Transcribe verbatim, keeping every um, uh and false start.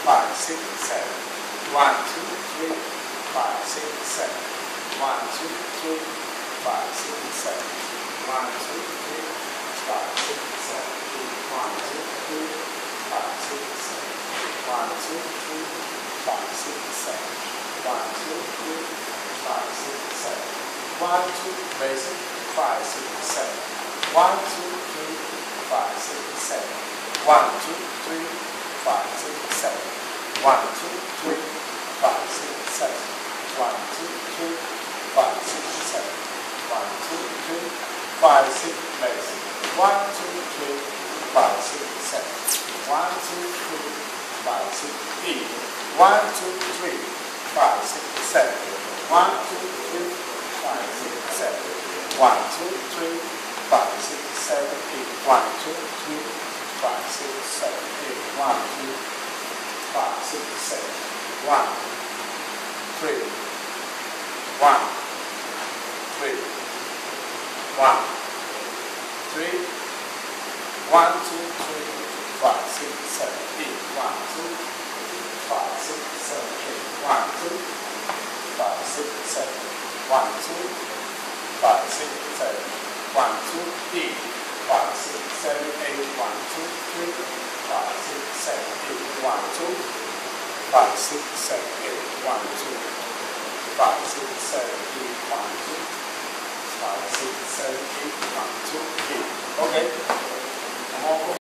five, six, seven. One, two, three, five, six, seven. One, two, three, five, six, seven. One, two, three, five, six, seven. One, two, three, five, six, seven. One, two, three, five, six, seven. One, two, three, five, six, seven. One, two, basic, five, six, seven. One, two, three, five, six, seven. One, two, three, five, six, seven. One, two, three, five, six, seven. One, two, three, five, six, seven. One, two, three, five, six, basic. One, two, three, five, six, seven. One, two, three, five, six, eight. One, two, three, five, six, seven. One, two, three, five, six, seven. One, two, three, five, six, seven, eight. One, two, three, five, six, seven, eight. One, two, five, six, seven. One, three, one, three, one, three, one, two, three, five, six, seven, eight. One, two, five, six, seven, eight. One, two, five, six, seven. One, two, five, six, seven. One, two, eight. Five, six, seven, eight. One, two, three, five, six, seven, eight. One, two, five, six, seven, eight. One, two, five, six, seven, eight. One, two, five, six, seven, eight. One, two, eight. Okay.